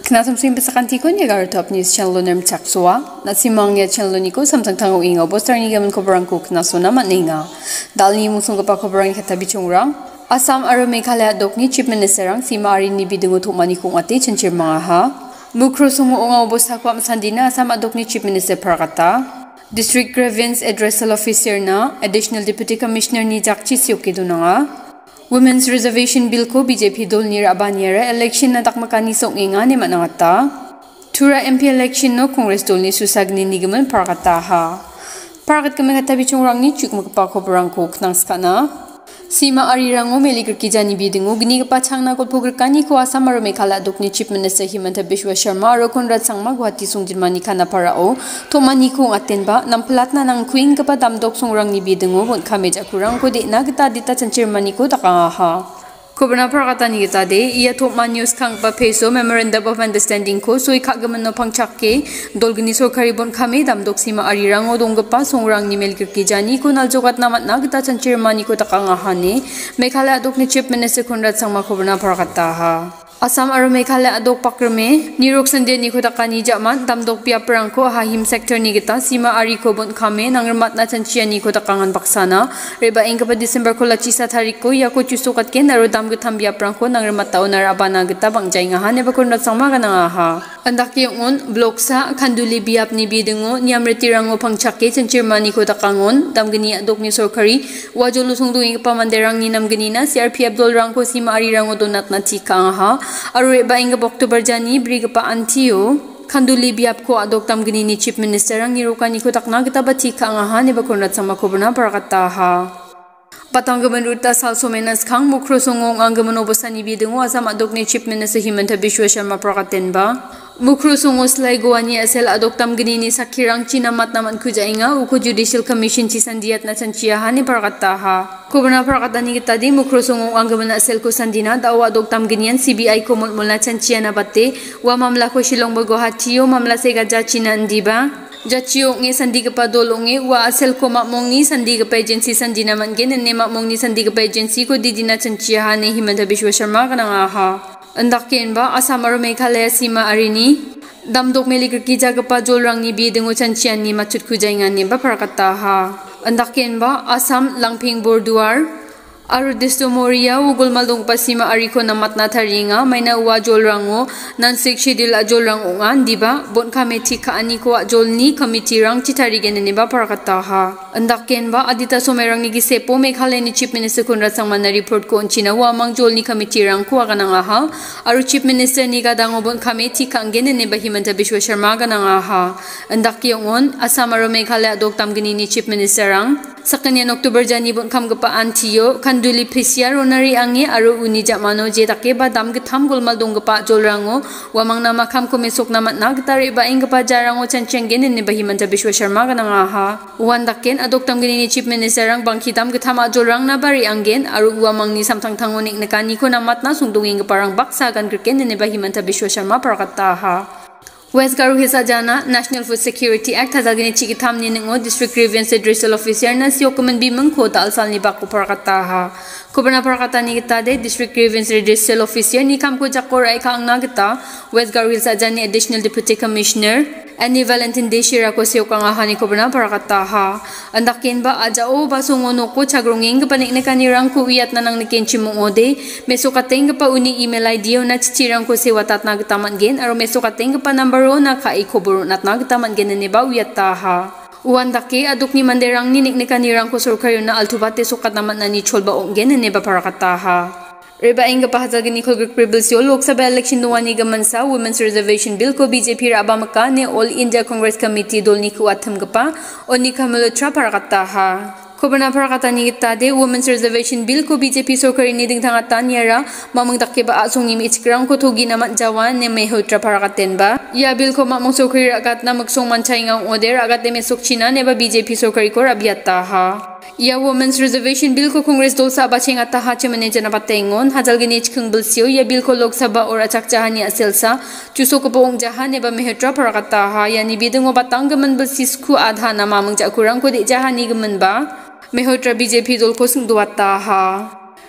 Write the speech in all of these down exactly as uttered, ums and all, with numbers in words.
Knasamsing besakanti ko ni garotopnews channel nerm chaksua na si mangya channel ni ko samsang tango inga bostar ni gaman ko barangko knasona matninga dal ni musung ko pa ko barang katabi chungrang Assam aro Meghalaya dokni chief minister ang si Mari ni bidungo thumani kung ate Chanchiangaha mukro sumo nga bosta ko amsandina Assam adokni chief minister prakata district grievance addressal officer na additional deputy commissioner ni jakchi siyoki dunanga Women's Reservation Bill ko B J P dol ni Rabanyera election na takmakani song inga ni manangata. Turao M P election no Congress dol ni susagni ni gaman parakataha. Parakat kami katabi chungrang ni chuk magpako barangko knang skana. Sima arirango meligr kijani bidingo Gnigipa changna kolpogr kani ko Assam aro Meghalaya dokni chief minister Himanta Biswa Sharma aro Conrad sangma Guwahati sungjinmani kana parao tomani ko atenba namplat na nang queen kapa damdok songrang ni bidingo bon kameja kurang ko de nagita dita Chanchiangaha ko takangaha Kubana parakata ni kita de iya Topman news kang pa peso memorandum of understanding ko soi kagaman no pangchakke dolgni sorkari bon kame damdok sima arirango donggapa songrang ni melkir kijani ko naljogat namat nagita Chanchiangaha ko takangaha ne Meghalaya dokni chief minister Conrad sangma kubana parakata ha Assam aro Meghalaya adok pakrame nirok sande ni ko takani jaman damdok pia prangko hahim sector ni kita sima ari ko bon kame nangrmat na Chanchiangaha ko takangan baksana reba engka pa December ko lachisa tarik ko yako chusukat ke naro dam gutam bia prangko nangrmat tao narabana kita bangjay nga ha ne ba Conrad sangma kana ha andak yung blok sa kanduli biap ni bidingo niamreti rango pangchakke Chanchiangaha ko takangon damgani adok ni sorkari wajolo sungdung pa manderang ni namgani na C R P F dol rangko sima ari rango donat na tika ha Aru ba inga October jani brigapa antio kanduli biap ko adok tamgani ni chief minister ang nirukani ko takna kita ba tika ngaha ne ba Conrad sangma ko bana parakata ha Patanggaman ruta salso menas kang mukro songong anggaman obosani bidingo Assam adok ni chief minister Himanta Biswa Sharma prakaten ba mukro songos lai goani asel adok tamgani ni sakirang chinamat naman kujainga uko judicial commission chisandiat na Chanchiangaha ni parakata ha Kubana parakata ni kita di mukro songong anggaman asel ko sandina dawa adok tamganian C B I ko mulmul na Chanchiangaha bate wa mamla ko silong Guwahati mamla sega jachina ndiba Jachio nge sandi ka padolo nge wa asel ko makmong ni sandi ka agency sandi naman gen ne makmong ni sandi ka agency ko didina Chanchiangaha ni Himanta Biswa Sharma kana nga ha andaken ba Assam aro Meghalaya sima arini damdok meligr kija ka pajolrang ni bidingo Chanchiangaha ni machut kujainga ni ba parakata ha andaken ba Assam langping borduar Aru disto moria ugol maldong pasima ariko na matna tharinga maina uwa jolrango nan sik schedule ajolrang ungan diba bon committee ka aniko ajolni committee rang chitarigen ni ba parakata ha andaken ba adita somerang ni gisepo Meghalaya ni chief minister Conrad sangma na report ko onchina wa mang jolni committee rang ko kana nga ha aru chief minister ni gadango bon committee ka angen ni ba Himanta Biswa Sharma kana nga ha andakyongon Assam aro Meghalaya adok tamgani ni chief minister rang sakanya October jani bon kamgapa antio Duli Prisia ronari ange aru uni jamano je takeba dam githam golmal donggapa jolrango wamang nama kam ko mesok namat nagtari ba ingapa jarango Chanchiangaha ni ba Himanta Biswa Sharma kana nga ha wandaken adok tamgani ni chief minister rang bangki dam githam jolrang na bari angen aru wamang ni samtang thangonik nakani ko namat na sungdunging parang baksa kan kriken ni ba Himanta Biswa Sharma parakata ha West Garu Hisa Jana National Food Security Act hazagini chikitam ni ngo District Grievance Addressal Officer na siyo kuman bimang ko ta alsal ni bako parakata ha Kubana parakata ni kita de District Grievance Addressal Officer ni kam ko jakor ay kaang nagita West Garu Hisa Jana Additional Deputy Commissioner Ani Valentine de Shira ko siyo kangaha ni kubana parakata ha andakin ba aja o basungono ko chagronging kapanik na kanirang ko iyat na nang nikenchi mong ode mesokateng pa uni email I D na chichirang ko si watat nagtaman gen aro mesokateng pa number na ka ikoburo nat nagtaman gen ni ba uyat ta ha Uwandake aduk ni manderang ni niknika nirang ko sorkaryo na altubate sukat naman na ni cholba onggen ni ba parakata ha Reba inga pahazagini ko grekprebelsyo Lok Sabha election nuwani gaman sa Women's Reservation Bill ko B J P rabamaka ni All India Congress Committee dol ni kuatam gapa o ni kamulotra parakata ha Kubana parakata ni kita de Women's Reservation Bill ko B J P sorkari ni ding thangatan yara mamang dakke ba asong ni michkrang ko thogi namat jawan ne mehotra parakaten ba ya bill ko mamang sorkari agat na magsong manchay nga order agat de mesok china ne ba B J P sorkari ko rabiata ha Ya Women's Reservation Bill ko Congress dol sa baching at taha chemane jana patengon hajal gini chkung bilsyo ya bill ko Lok Sabha or achak jahani aselsa chuso ko poong jahane ba mehotra parakata ha yani bidungo batang gaman bilsis ku adha na mamang jakurang ko di jahani gaman ba Mehotra B J P dol ko sungduwata ha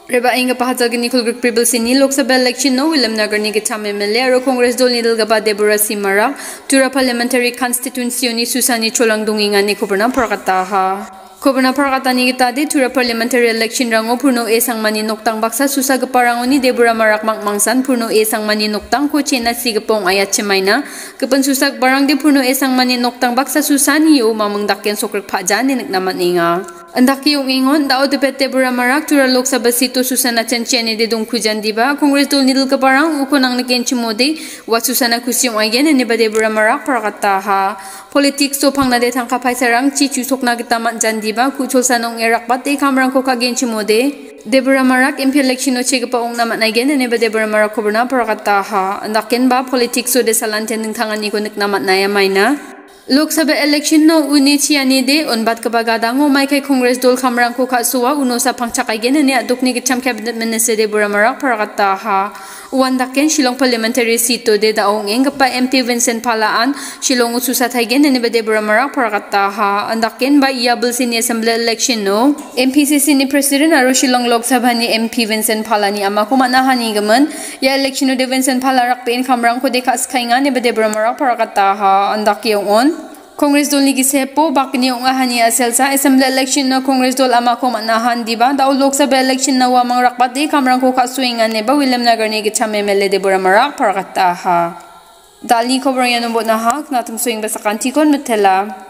Reba inga pahatal gani kulgrik pribal sini Lok Sabha election no William Nagar ni gitam M L A aro Congress dol ni dalgaba Deborah-na Turao parliamentary constituency ni susani cholang dunginga ni kuberna prakataha. Kuberna prakata ni kita di Turao parliamentary election rango purno esang mani noktang baksa susa gaparango ni Deborah marak mangsan purno esang mani noktang ko chena sigapong ayat chemaina kapan susak barang di purno esang mani noktang baksa susani yo mamang dakyan sokrik pajan ni nagnaman inga. Andaki yung ingon, dao depet Deborah-na Turao Lok Sabha sito susana Chanchiangaha de dong kujan diba, Congress dol nidil ka parang uko nang nakenchimode, wat susana kusyong ayen ni ba Deborah-na parakataha. Politics so pang nadetang kapay sarang chichusok na gitamat jan diba, kuchol sanong erak bat de kamarang ko kagenchimode. Deborah-na M P election no chega pa ong naman ayen ni ba Deborah-na kuberna parakataha. Andakin ba politics so de salanten ng tangan ni ko namat na yamay na. Lok Sabha election no uni chiani de unbat kabagadango mai kai Congress dol khamrang ko khasuwa uno sa pangchakai gen ne adukni gicham cabinet minister Deborah-na parakataha uandaken Shillong parliamentary seat to de daong engapa M P Vincent Palaan Shillong ususatay gen ne ba Deborah-na parakataha andaken ba iabul sin assembly election no M P C C ni president aro Shillong Lok Sabha ni M P Vincent Palani ama ko manahani gaman ya election no de Vincent Palarak pen khamrang ko de khas khainga ne ba Deborah-na parakataha andakyong on Congress dol ni gisepo bakni yung ahani asel sa assembly election na Congress dol ama ko manahan diba daw Lok Sabha election na wa mang rakpat di kamrang ko kasuingan ne ba William Nagar ni gicham M L A Deborah-na parakataha dali ko barang yan ubot na hak natum suing basakan tikon metela